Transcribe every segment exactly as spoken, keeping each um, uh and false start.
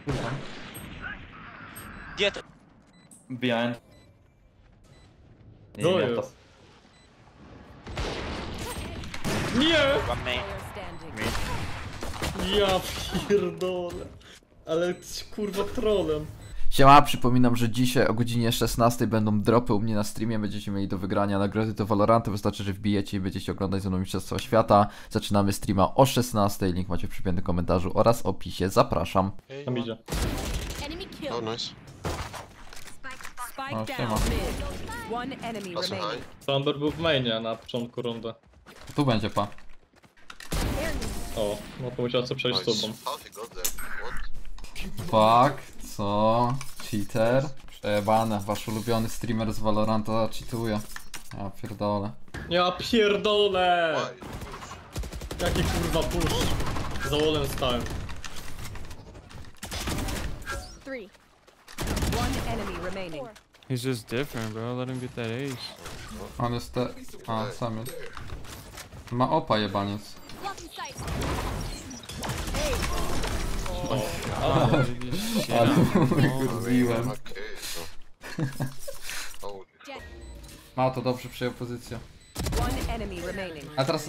Kurwa. Gdzie to? Behind. Nie, No nie, jest. Nie! One main. Ja pierdolę. Ale jesteś kurwa trolem. Siema, przypominam, że dzisiaj o godzinie szesnastej będą dropy u mnie na streamie, będziecie mieli do wygrania nagrody do Valoranta, wystarczy, że wbijecie i będziecie oglądać ze mną Mistrzostwa Świata. Zaczynamy streama o szesnastej, link macie w przypiętym komentarzu oraz opisie, zapraszam. Tam idzie. Oh, nice. O, Spike siema. down mid. One enemy That's a remaining. high. Thunder był w mainie na początku rundy. Tu będzie pa. O, no to musiał co przejść z Nice. tobą. How he got there? What? Fuck, co? Cheater? Przejebane, wasz ulubiony streamer z Valoranta cheatuje. Ja pierdolę. Ja pierdolę! Why? Jaki kurwa push. Za wallem stałem. Three. One enemy remaining. He's just different, bro. Let him get that ace. On jest te... A, sam jest. Ma opa jebaniec. Ale Ale wykurwiłem. Okay, so. Oh, Ma to dobrze przejął pozycję. One enemy remaining. A teraz...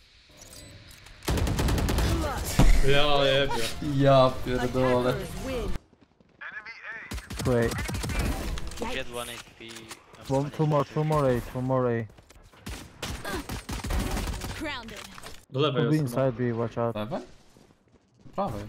ja jebie. Ja pierdolę. Attackers win. Wait, Get one H P. one, two more, two more A, two more A. Do lewej Could be jest. No. inside B, watch out. Lewej? Prawej.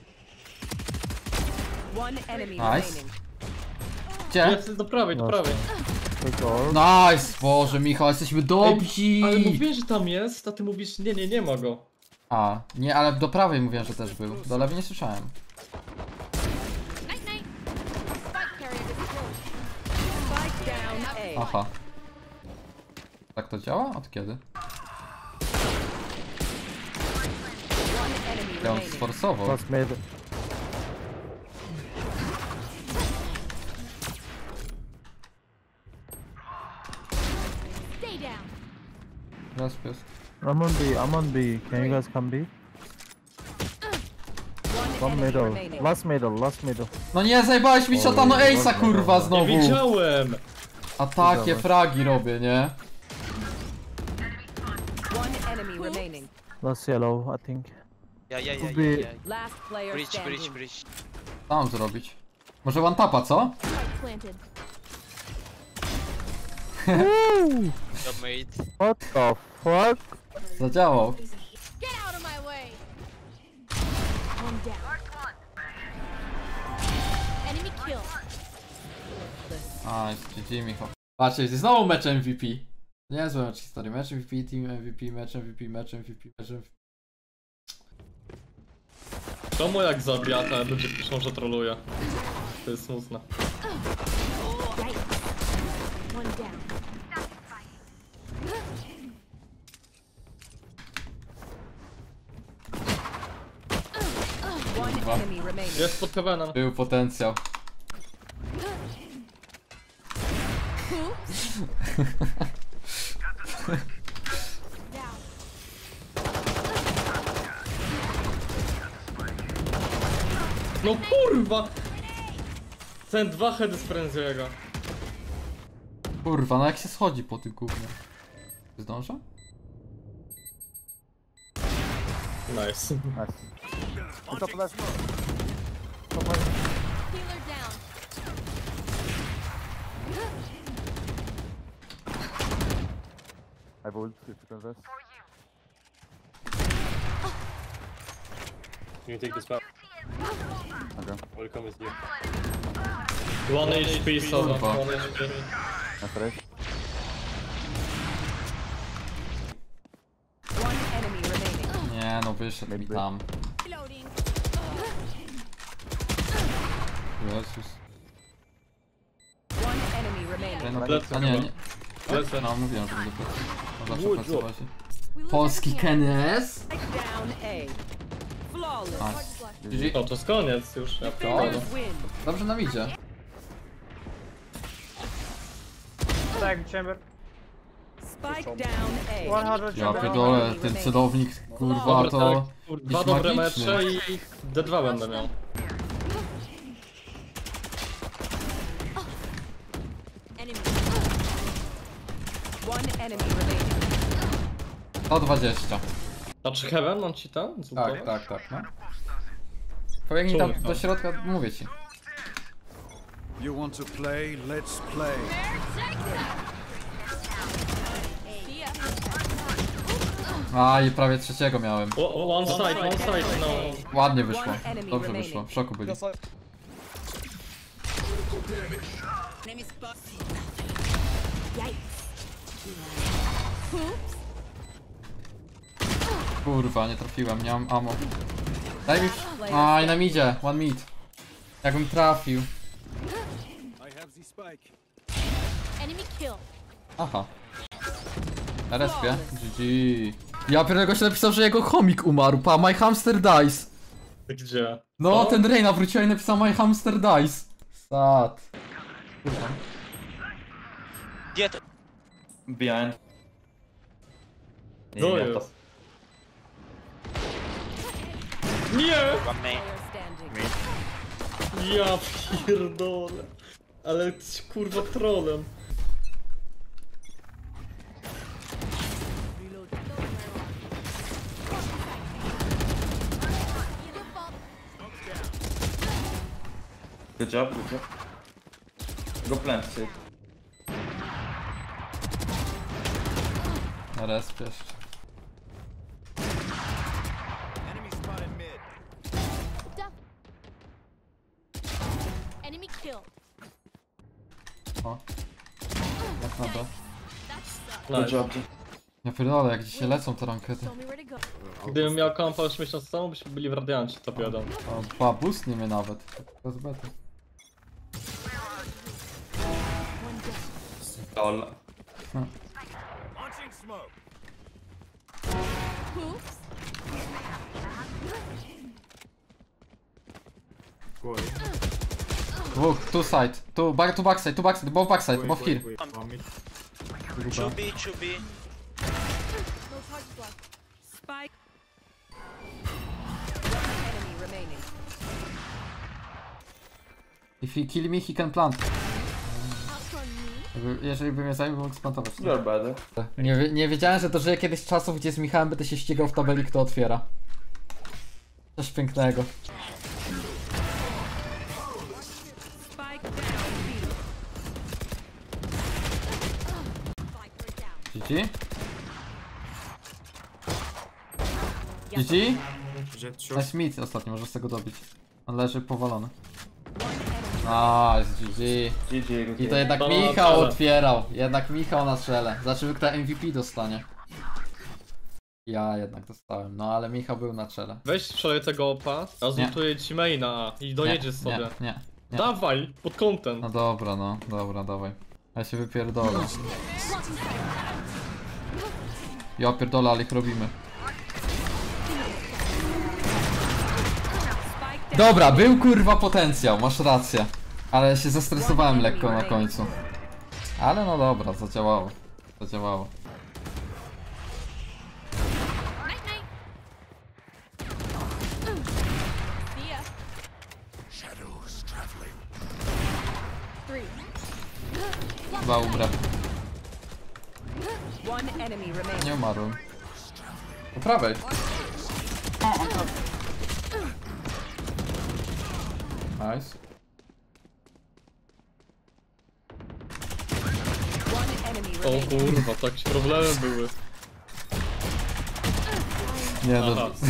One enemy Nice. remaining. Gdzie? Jest do prawej, do No, prawej. Take all. Nice! Boże, Michał, jesteśmy dobrzy! Ale mówię, że tam jest, a ty mówisz, nie, nie, nie ma go. A, nie, ale do prawej mówiłem, że też był. Do lewej nie słyszałem. Spike down A. Aha. Tak to działa? Od kiedy? One enemy Ja on remaining. sforsował. Plus mid. Resp jest. I'm on B, I'm on B. Can you guys come B? One One enemy middle. remaining. Last middle, last middle. No nie, zajebałeś mi shota, no Ace'a kurwa Nie znowu! wiedziałem! A takie fragi robię, nie? One enemy remaining. Last yellow, I think. Yeah, yeah, yeah, Could yeah, be- yeah. Last player Bridge, bridge, standing. bridge. Co mam zrobić? Może one tapa, co? Job mate. What the fuck? Zadziałał. A, jest G G, Michał. Patrzcie, jest znowu mecz M V P. Niezłe mecz historii. Mecz M V P, team M V P, mecz M V P, mecz M V P, mecz M V P. Czemu jak zabija, to ludzie piszą, że troluje? To jest smutne. One enemy remaining. Jest pod heavenem. Był potencjał. No kurwa! Ten dwa heady z Frenziego. Kurwa, no jak się schodzi po tym gównie? Zdążę? Nice. Nice. Top last. I ult if you can rest. You take this map. Okay. Welcome is you. One H P, Soda. Kurwa. One H P. Nice race. One enemy remaining. Nie, no wyszedł mi tam. Jezus. One enemy remaining. Nie, no, Plecy a nie, chyba. nie. Lecę. No mówiłem, że będzie plecy. No zawsze plecy właśnie. Polski Kenes. Spike down A. Flawless. Nice. G G. O, to jest koniec już, ja pierdolę. Players win. Dobrze nam idzie. Spike down A. Ja pierdolę, ten celownik, kurwa, to... Dwa jakiś dobre magiczny. mecze i D dwa będę miał. One enemy remaining. sto dwadzieścia. Znaczy Heaven, on ci tam? Tak, tak, tak, no. Pobiegnij tam do środka, mówię ci. You want to play? Let's play. Aj, prawie trzeciego miałem. O, o, one side, one side, no. Ładnie wyszło. One enemy Dobrze remaining. wyszło. W szoku byli. Kurwa, nie trafiłem, nie mam ammo. Daj mi... Aj, na midzie, one mid. Jakbym trafił. I have the spike. Enemy kill. Aha. Na respie. G G. Ja pierwszego się napisał, że jego chomik umarł. Pa, my hamster dies. Gdzie? No, Co? ten Reina wróciła i napisał my hamster dies. Sad. Kurwa. Get. Behind. No jest. Nie! One main. Player standing. Ja pierdolę. Ale jesteś kurwa trolem. Good job, good job. Go plant, safe. Na respie jeszcze. Enemy spotted mid. Enemy kill. O. Jak na to? Good Nice. job. Ja pierdolę, jak dzisiaj lecą te rankedy. Show me where to go. Gdybym miał kompa już miesiąc temu, byśmy byli w Radiancie, top jeden. O, ba, boostnie mnie nawet. To jest beta. Lol. Launching smoke. Oops. Dwóch, two side. Two, back, two backside, two backside, both backside, both here. two B, two B. No charges left. Spike. One enemy remaining. If he kill me, he can plant. Outrun me. Jakby- Jeżeli by mnie zajął, bym mógł splantować. You're better. Nie, wie- nie wiedziałem, że dożyję kiedyś czasów, gdzie z Michałem będę się ścigał w tabeli, kto otwiera. Coś pięknego. Spike down. B. G G? G G? Nice meat ostatnio, możesz tego dobić. On leży powalony. Nice, G G. G G, good I to game. jednak To na Michał czele. otwierał. Jednak Michał na czele. Zobaczymy, kto M V P dostanie. Ja jednak dostałem, no ale Michał był na czele. Weź wczoraj tego opa, a zultuję ci maina i dojedziesz nie, sobie. Nie, nie, nie. Dawaj, pod kątem. No dobra, no, dobra, dawaj. Ja się wypierdolę. Ja pierdolę, ale ich robimy. Spike down. Dobra, był kurwa potencjał, masz rację. Ale się zestresowałem lekko na końcu. Ale no dobra, zadziałało. Zadziałało. Night night. See ya. Three. Chyba umrę. One enemy remaining. Nie umarłem. Po prawej. Nice. One enemy O remaining. kurwa, tak się problemy były. Nie no. Aha.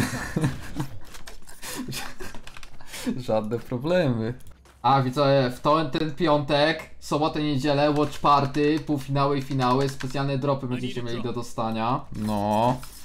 Żadne problemy. A widzowie, w to, ten piątek, sobotę, niedzielę, watch party, półfinały i finały, specjalne dropy będziecie mieli do dostania. No.